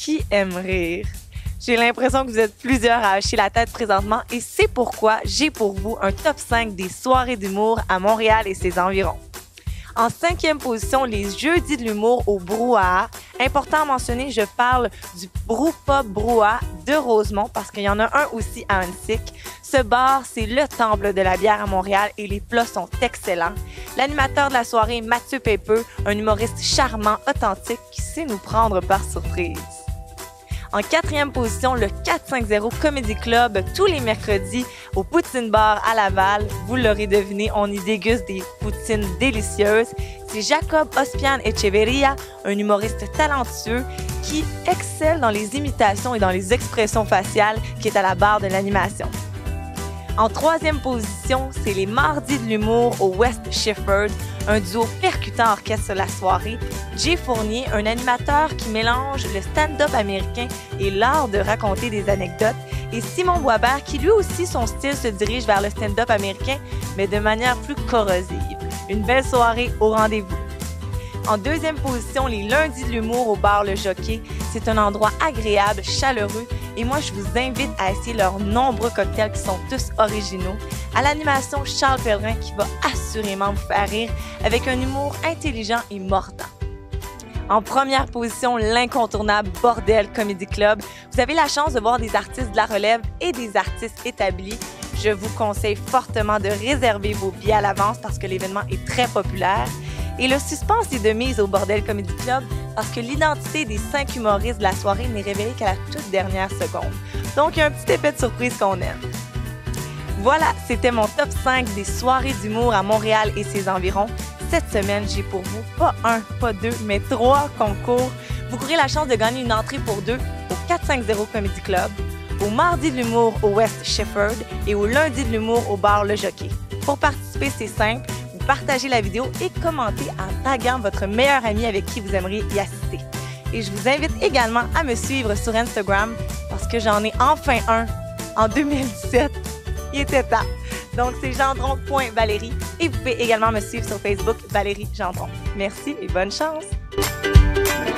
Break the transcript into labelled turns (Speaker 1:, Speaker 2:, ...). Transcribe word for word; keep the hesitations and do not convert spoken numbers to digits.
Speaker 1: qui aime rire? J'ai l'impression que vous êtes plusieurs à hocher la tête présentement et c'est pourquoi j'ai pour vous un top cinq des soirées d'humour à Montréal et ses environs. En cinquième position, les jeudis de l'humour au Brouhaha. Important à mentionner, je parle du Brewpub Brouhaha de Rosemont parce qu'il y en a un aussi à Huntsic. Ce bar, c'est le temple de la bière à Montréal et les plats sont excellents. L'animateur de la soirée, Mathieu Pepeux, un humoriste charmant, authentique qui sait nous prendre par surprise. En quatrième position, le quatre cent cinquante Comedy Club, tous les mercredis au Poutine Bar à Laval. Vous l'aurez deviné, on y déguste des poutines délicieuses. C'est Jacob Ospian Echeverria, un humoriste talentueux qui excelle dans les imitations et dans les expressions faciales, qui est à la barre de l'animation. En troisième position, c'est les Mardis de l'humour au West Shefford, un duo percutant orchestre la soirée. Jay Fournier, un animateur qui mélange le stand-up américain et l'art de raconter des anecdotes, et Simon Boisbert, qui lui aussi, son style se dirige vers le stand-up américain, mais de manière plus corrosive. Une belle soirée au rendez-vous. En deuxième position, les lundis de l'humour au bar Le Jockey. C'est un endroit agréable, chaleureux, et moi, je vous invite à essayer leurs nombreux cocktails qui sont tous originaux. À l'animation, Charles Pellerin qui va assurément vous faire rire avec un humour intelligent et mordant. En première position, l'incontournable Bordel Comedy Club. Vous avez la chance de voir des artistes de la relève et des artistes établis. Je vous conseille fortement de réserver vos billets à l'avance parce que l'événement est très populaire. Et le suspense est de mise au Bordel Comedy Club parce que l'identité des cinq humoristes de la soirée n'est révélée qu'à la toute dernière seconde. Donc, il y a un petit effet de surprise qu'on aime. Voilà, c'était mon top cinq des soirées d'humour à Montréal et ses environs. Cette semaine, j'ai pour vous pas un, pas deux, mais trois concours. Vous courez la chance de gagner une entrée pour deux au quatre cent cinquante Comedy Club, au Mardi de l'humour au West Shefford et au Lundi de l'humour au bar Le Jockey. Pour participer, c'est simple. Partagez la vidéo et commentez en taguant votre meilleur ami avec qui vous aimeriez y assister. Et je vous invite également à me suivre sur Instagram parce que j'en ai enfin un en deux mille dix-sept. Il était temps. Donc, c'est gendron point valérie et vous pouvez également me suivre sur Facebook, Valérie Gendron. Merci et bonne chance!